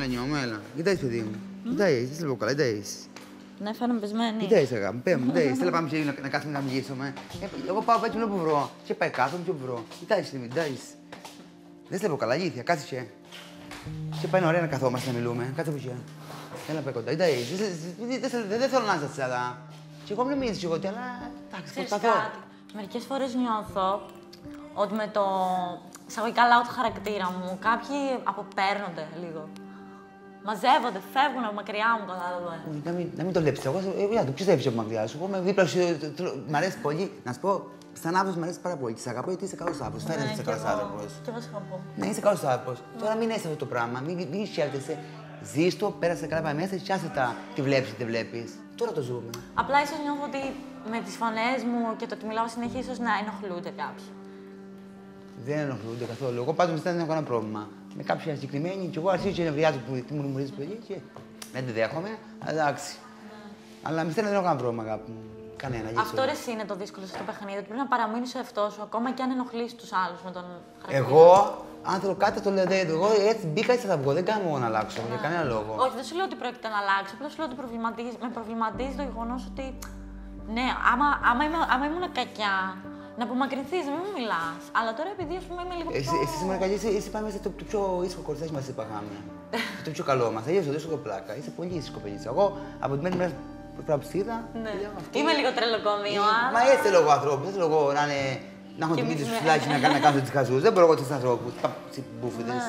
Έλα, νιώμαι, έλα. Κοιτάξτε, παιδί μου. Κοιτάξτε, δεν σε καλά, κοιτάξτε. Ναι, φαίνομαι πεσμένη. Κοιτάξτε, αγάπη, πέμπω, κοιτάξτε. Θέλω να πάμε να κάτσουμε να μιλήσουμε. Εγώ πάω έτσι που βρω. Και πάει κάθομαι και βρω. Κοιτάξτε, κοιτάξτε. Δεν σε καλά, αλήθεια, κάτσε. Και πάει ωραία να καθόμαστε να μιλούμε. Κάτσε από εκεί. Έλα, πάει κοντά. Δεν θέλω να είσαι αλλά. Και εγώ μην μιλήσω εγώ, αλλά εντάξει, προσπαθώ. Μερικές φορές νιώθω ότι με το εισαγωγικά loud χαρακτήρα μου κάποιοι αποπέρνονται λίγο. Μαζεύονται, φεύγουν από μακριά μου, κατάλαβε. Να μην το βλέπει. Εγώ για το ποιο θα από μακριά σου. Εγώ δίπλα σου. Μ' αρέσει πολύ. Να σου πω, σαν άνθρωπο μου αρέσει πάρα πολύ. Σε αγαπώ γιατί είσαι καλό άνθρωπο. Φαίνεται ότι είσαι καλό άνθρωπο. Και εγώ σε αγαπώ. Ναι, είσαι καλό άνθρωπο. Τώρα μην είσαι αυτό το πράγμα. Μην σκέφτεσαι. Ζήστο, πέρασε καλά πάει μέσα και άσε τα τι βλέπει ή δεν βλέπει. Τώρα το ζούμε. Απλά ίσω νιώθω ότι με τι φωνές μου και το ότι μιλάω συνέχεια ίσω να ενοχλούνται κάποιοι. Δεν ενοχλούνται καθόλου. Εγώ πάντως δεν έχω κανένα πρόβλημα. Με κάποια συγκεκριμένη και εγώ αρχίζω και νευριάζω που μου μουρίζει παιδί και δεν τη δέχομαι. Εντάξει. Αλλά με δεν έχω κανένα πρόβλημα, αγάπη μου. Κανένα. Αυτό ρε είναι το δύσκολο στο παιχνίδι. Ότι πρέπει να παραμείνει ο εαυτό σου ακόμα και αν ενοχλείς τους άλλους με τον χαρακτήρα. Εγώ, αν θέλω κάτι, το λέω. Εγώ έτσι μπήκα έτσι θα βγω. Δεν κάνω εγώ να αλλάξω για κανένα λόγο. Όχι, δεν σου λέω ότι πρόκειται να αλλάξω. Απλά σου λέω ότι με προβληματίζει το γεγονός ότι. Ναι, άμα ήμουν κακιά, να απομακρυνθείς, να μην μου μιλάς. Αλλά τώρα επειδή ας πούμε είμαι λίγο πιο. Εσύ σήμερα κακιά, εσύ πάμε στο πιο ήσυχο κοριτσάκι μας είπαμε. Το πιο καλό μας. Αγίες το δύσκολο πλάκα. Είσαι πολύ ήσυχο παιδί. Εγώ από την μέρα που ψήδα. Ναι. Είμαι λίγο τρελοκομείο. Μα έτσι θέλω εγώ ανθρώπου. Δεν θέλω εγώ να έχω την ίδια σου φυλάκι να κάνω τις χαζούς. Δεν μπορώ εγώ τους ανθρώπους. Μπούφιδες.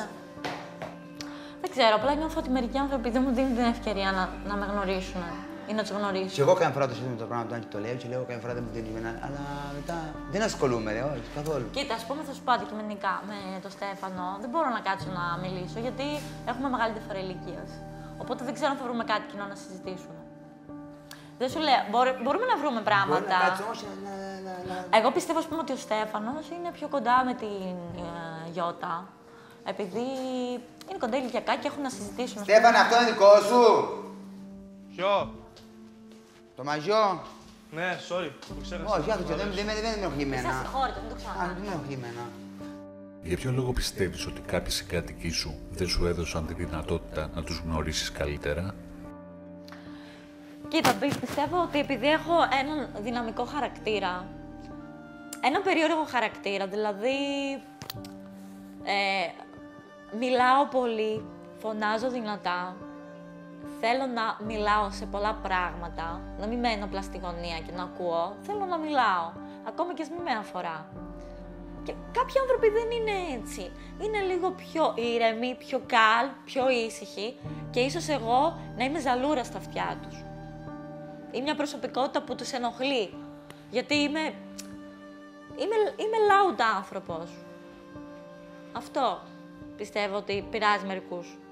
Δεν ξέρω, απλά νιώθω ότι μερικοί άνθρωποι δεν μου δίνουν την ευκαιρία να με γνωρίσουν ή να του γνωρίσω. Και εγώ καμιά φορά το συζητώ με το πράγμα και το λέω και λέω καμιά φορά δεν μου δίνει εμένα, αλλά μετά δεν ασχολούμαι, ρε, όχι, καθόλου. Κοίτα, ας πούμε, θα σου πω αντικειμενικά με τον Στέφανο, δεν μπορώ να κάτσω να μιλήσω γιατί έχουμε μεγάλη διαφορά ηλικίας. Οπότε δεν ξέρω αν θα βρούμε κάτι κοινό να συζητήσουμε. Δεν σου λέω, μπορούμε να βρούμε πράγματα. Εγώ πιστεύω, ας πούμε, ότι ο Στέφανος είναι πιο κοντά με την Γιώτα. Επειδή είναι κοντά ηλικιακά και έχουν να συζητήσουν. Στέφανε, αυτό είναι δικό σου! Ποιο? Το μαγιό. Ναι, sorry, το ξέχασα. Όχι, δεν με ενοχλεί εμένα. Σας συγχωρείτε, μην το ξανά. Δεν με ενοχλεί εμένα. Για ποιο λόγο πιστεύεις ότι κάποιοι συγκάτοικοι σου δεν σου έδωσαν τη δυνατότητα να τους γνωρίσεις καλύτερα? Κοίτα, πιστεύω ότι επειδή έχω έναν δυναμικό χαρακτήρα, έναν περίεργο χαρακτήρα, δηλαδή μιλάω πολύ, φωνάζω δυνατά, θέλω να μιλάω σε πολλά πράγματα, να μην μένω απλά στη γωνία και να ακούω, θέλω να μιλάω, ακόμα και ας μην με αφορά. Και κάποιοι άνθρωποι δεν είναι έτσι. Είναι λίγο πιο ήρεμοι, πιο calm, πιο ήσυχοι και ίσως εγώ να είμαι ζαλούρα στα αυτιά τους. Είναι μια προσωπικότητα που τους ενοχλεί, γιατί είμαι loud άνθρωπος. Αυτό πιστεύω ότι πειράζει μερικούς.